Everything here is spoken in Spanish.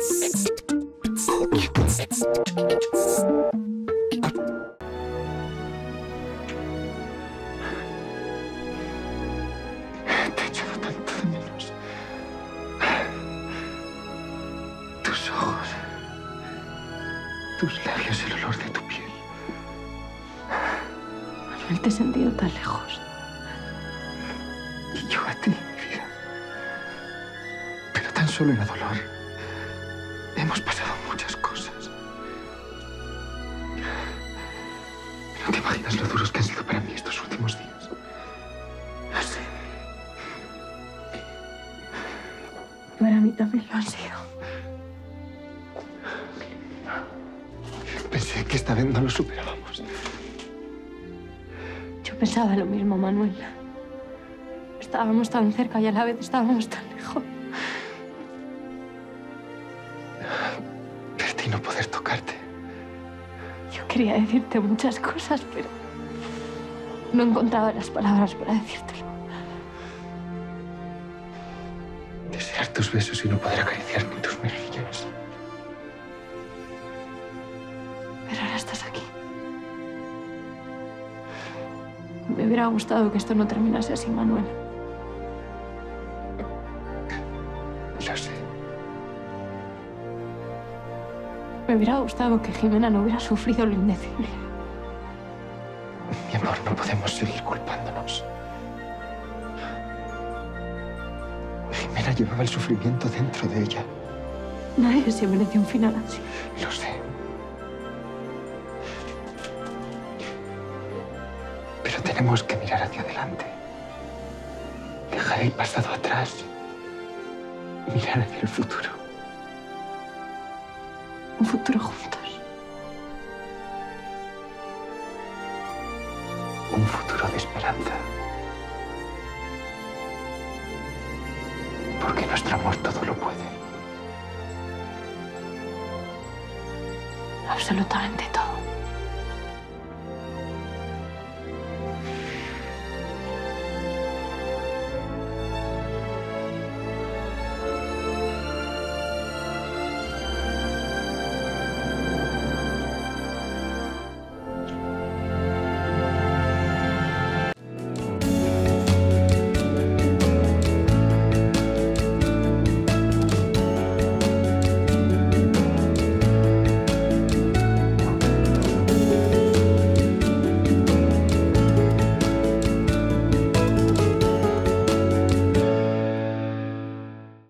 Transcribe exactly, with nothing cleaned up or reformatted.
Te he echado tanto de menos. Tus ojos, tus labios, el olor de tu piel. Haberte sentido tan lejos. Y yo a ti, mi vida. Pero tan solo era dolor. Hemos pasado muchas cosas. No te imaginas lo duros que han sido para mí estos últimos días. Lo sé. Para mí también lo han sido. Pensé que esta vez no lo superábamos. Yo pensaba lo mismo, Manuel. Estábamos tan cerca y a la vez estábamos tan lejos. Verte y no poder tocarte. Yo quería decirte muchas cosas, pero no encontraba las palabras para decírtelo. Desear tus besos y no poder acariciar ni tus mejillas. Pero ahora estás aquí. Me hubiera gustado que esto no terminase así, Manuel. Lo sé. Me hubiera gustado que Jimena no hubiera sufrido lo indecible. Mi amor, no podemos seguir culpándonos. Jimena llevaba el sufrimiento dentro de ella. Nadie se merece un final así. Lo sé. Pero tenemos que mirar hacia adelante. Dejar el pasado atrás y mirar hacia el futuro. Un futuro juntos. Un futuro de esperanza. Porque nuestro amor todo lo puede. Absolutamente todo.